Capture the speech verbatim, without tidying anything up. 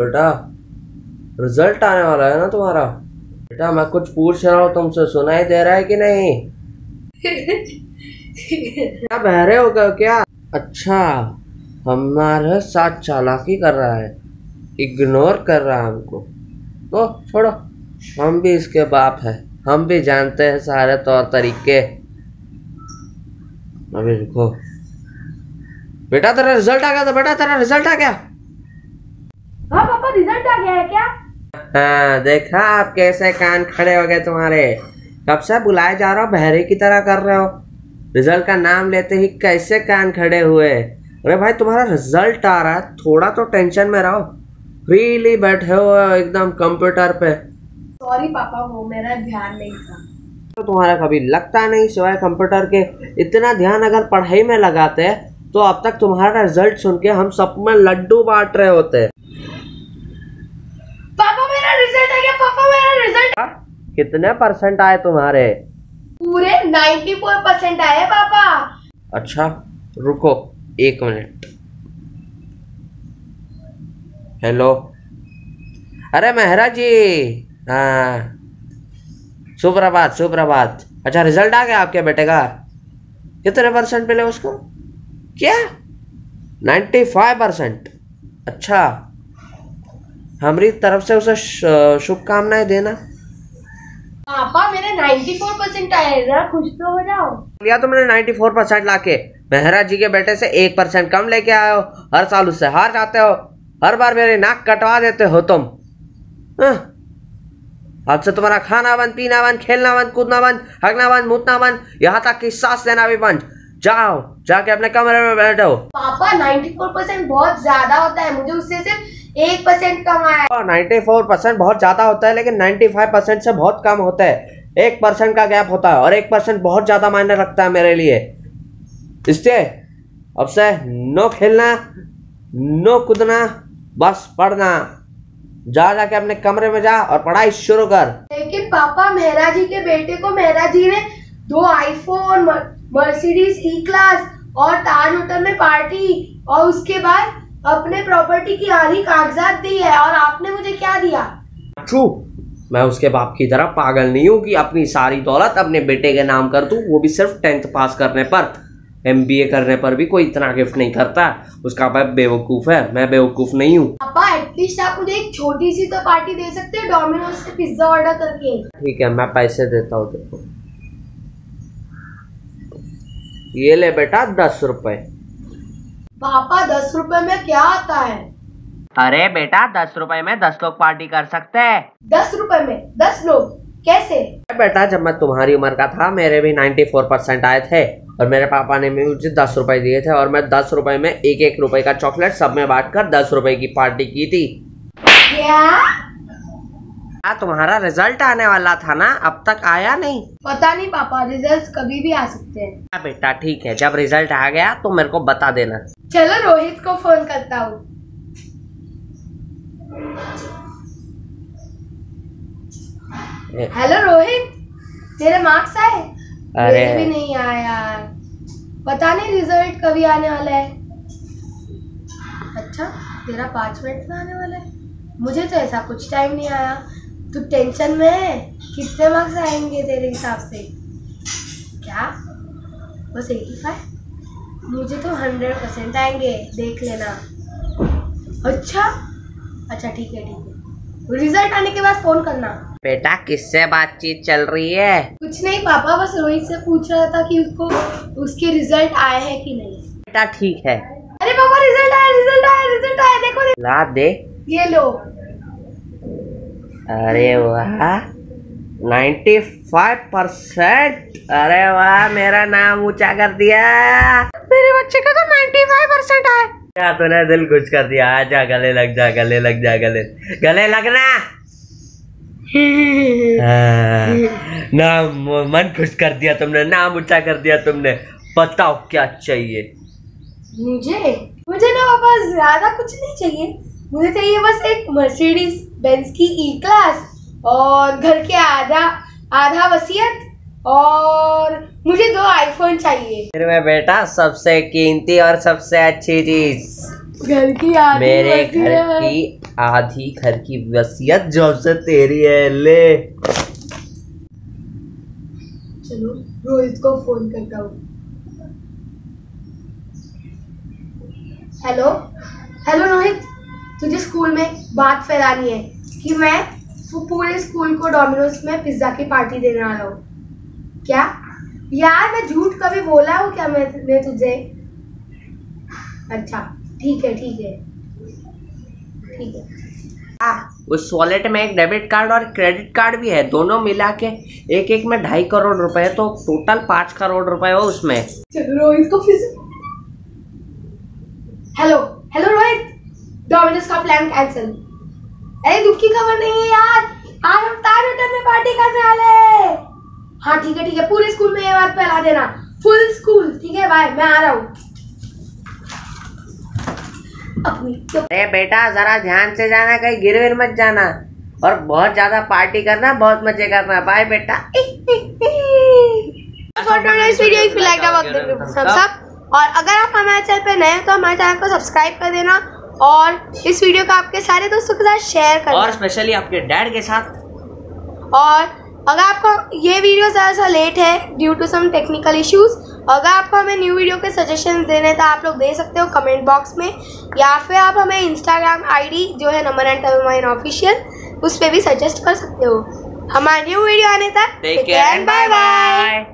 बेटा रिजल्ट आने वाला है ना तुम्हारा। बेटा मैं कुछ पूछ रहा हूँ तुमसे, सुनाई दे रहा है कि नहीं? क्या बहरे हो गए क्या? अच्छा हमारे साथ चालाकी कर रहा है, इग्नोर कर रहा है हमको। तो छोड़ो, हम भी इसके बाप है, हम भी जानते हैं सारे तौर तरीके। अभी रुको बेटा, तेरा रिजल्ट आ गया था। बेटा तेरा रिजल्ट आ गया? हाँ पापा रिजल्ट आ गया है क्या? हाँ देखा, आप कैसे कान खड़े हो गए तुम्हारे। कब से बुलाए जा रहा हो, बहरे की तरह कर रहे हो। रिजल्ट का नाम लेते ही कैसे कान खड़े हुए। अरे भाई तुम्हारा रिजल्ट आ रहा है, थोड़ा तो टेंशन में रहो। फ्रीली बैठे हो एकदम कंप्यूटर पे। सॉरी पापा, वो मेरा ध्यान नहीं था। तो तुम्हारा कभी लगता नहीं सिवाय कंप्यूटर के। इतना ध्यान अगर पढ़ाई में लगाते तो अब तक तुम्हारा रिजल्ट सुन के हम सब में लड्डू बांट रहे होते। पापा मेरा रिजल्ट आ गया। पापा मेरा रिजल्ट। कितने परसेंट आए तुम्हारे? पूरे चौरानवे परसेंट आए पापा। अच्छा रुको एक मिनट। हेलो, अरे मेहरा जी, हाँ सुप्रभात सुप्रभात। अच्छा रिजल्ट आ गया आपके बेटे का? कितने परसेंट मिले उसको? क्या पचानवे परसेंट? अच्छा हमारी तरफ से उसे शुभकामनाएं देना। पापा मेरे चौरानवे परसेंट आए, जरा खुश तो हो जाओ। लिया तुमने चौरानवे परसेंट लाके मेहरा जी के बेटे से एक परसेंट कम लेके आए हो। हर साल उससे हार जाते हो, हर बार मेरी नाक कटवा देते हो तुम। अब से तुम्हारा खाना बंद, पीना बंद, खेलना बंद, कूदना बंद, हगना बंद, मुतना बंद, यहाँ तक कि सांस लेना भी बंद। जाओ जाके अपने कमरे में बैठो। पापा चौरानवे परसेंट बहुत ज्यादा होता है, मुझे उससे सिर्फ एक परसेंट कम आया। चौरानवे परसेंट बहुत ज्यादा होता है, लेकिन पचानवे परसेंट से बहुत कम होता है। एक परसेंट का गैप होता है और एक परसेंट बहुत ज्यादा मायने रखता है मेरे लिए। इससे अब से नो खेलना, नो कूदना, बस पढ़ना। जा जाके अपने कमरे में जा और पढ़ाई शुरू कर। लेकिन पापा मेहरा जी के बेटे को मेहरा जी ने दो आईफोन, मर्सिडीज ई क्लास और ताज होटल में पार्टी और उसके बाद अपने प्रॉपर्टी की आधी कागजात दी है, और आपने मुझे क्या दिया? ट्रू, मैं उसके बाप की तरह पागल नहीं हूँ कि अपनी सारी दौलत अपने बेटे के नाम कर दूं, वो भी सिर्फ टेंथ पास करने पर। एमबीए करने पर भी कोई इतना गिफ्ट नहीं करता। उसका बाप बेवकूफ है, मैं बेवकूफ नहीं हूँ। पापा एटलीस्ट आप मुझे एक छोटी सी तो पार्टी दे सकते हो डोमिनोज से पिज्जा ऑर्डर करके। ठीक है मैं पैसे देता हूँ देखो। ये ले बेटा दस रुपए। पापा दस रुपए में क्या आता है? अरे बेटा दस रुपए में दस लोग पार्टी कर सकते हैं। दस रुपए में दस लोग कैसे? बेटा जब मैं तुम्हारी उम्र का था मेरे भी चौरानवे परसेंट आए थे और मेरे पापा ने मुझे दस रुपए दिए थे और मैं दस रुपए में एक एक रुपए का चॉकलेट सब में बांटकर दस रुपए की पार्टी की थी। क्या? आ, तुम्हारा रिजल्ट आने वाला था ना, अब तक आया नहीं? पता नहीं पापा, रिजल्ट कभी भी आ सकते हैं। हाँ बेटा ठीक है, जब रिजल्ट आ गया तो मेरे को बता देना। चलो रोहित को फोन करता हूँ। हेलो रोहित, तेरे मार्क्स आए? अरे मेरे भी नहीं आया यार, पता नहीं रिजल्ट कभी आने वाला है। अच्छा तेरा पाँच मिनट में आने वाला है, मुझे तो ऐसा कुछ टाइम नहीं आया। तू टेंशन में है, कितने मार्क्स आएंगे तेरे हिसाब से? क्या बस पचासी? मुझे तो हंड्रेड परसेंट आएंगे, देख लेना। अच्छा अच्छा ठीक है ठीक है, रिजल्ट आने के बाद फोन करना। बेटा किससे बातचीत चल रही है? कुछ नहीं पापा, बस रोहित से पूछ रहा था कि उसको उसके रिजल्ट आए हैं कि नहीं। बेटा ठीक है। अरे पापा रिजल्ट आया रिजल्ट आया रिजल्ट आया, देखो देखो। ला दे। ये लो। अरे वाह पचानवे परसेंट। अरे वाह मेरा नाम ऊंचा कर दिया। मेरे बच्चे का तो पचानवे परसेंट आए। क्या तूने दिल खुश कर दिया। आजा गले लग जा, गले लग जा, गले गले लगना। नाम मन खुश कर दिया तुमने, नाम ऊंचा कर दिया तुमने। बताओ क्या चाहिए? मुझे मुझे ना पापा ज्यादा कुछ नहीं चाहिए, मुझे चाहिए बस एक मर्सिडीज बेंज की ई क्लास और घर के आधा आधा वसीयत, और मुझे दो आईफोन चाहिए। फिर मैं बेटा सबसे कीमती और सबसे अच्छी चीज घर की आधी मेरे वसीयत। घर की आधी घर की वसीयत जो से तेरी है। ले चलो रोहित को फोन करता हूँ। हेलो हेलो रोहित, तुझे स्कूल में बात फैलानी है कि मैं पूरे स्कूल को डोमिनोज में पिज्जा की पार्टी देने वाला हूँ। क्या यार, मैं झूठ कभी बोला हूँ क्या मैंने तुझे? अच्छा ठीक है ठीक है ठीक है। उस वॉलेट में एक डेबिट कार्ड और क्रेडिट कार्ड भी है, दोनों मिला के एक एक में ढाई करोड़ रुपए, तो टोटल पाँच करोड़ रुपए हो उसमें। चलो रोहित को फिर से हेलो हेलो रोहित, डोमिनोज का प्लान कैंसिल। अरे दुख की खबर नहीं है यार, आज हम ताज होटल में पार्टी करने वाले हैं। हाँ ठीक है ठीक है, पूरे स्कूल में ये बात फैला देना, फुल स्कूल। ठीक है बाय, मैं आ रहा हूँ। अरे बेटा जरा ध्यान से जाना, कहीं गिर विर मत जाना, और बहुत ज्यादा पार्टी करना, बहुत मजे करना। बाय बेटा। और अगर आप हमारे चैनल पे नए हैं तो हमारे चैनल को सब्सक्राइब कर देना और इस वीडियो को आपके सारे दोस्तों के साथ शेयर करना, और स्पेशली आपके डैड के साथ। और अगर आपको ये वीडियो ज़्यादा सा लेट है due to some technical issues, अगर आपको हमें न्यू वीडियो के सजेशन देने हैं तो आप लोग दे सकते हो कमेंट बॉक्स में, या फिर आप हमें इंस्टाग्राम आईडी जो है नमन एंड तनुमाइन ऑफिशियल, उस पर भी सजेस्ट कर सकते हो। हमारा न्यू वीडियो आने तक take care and bye bye.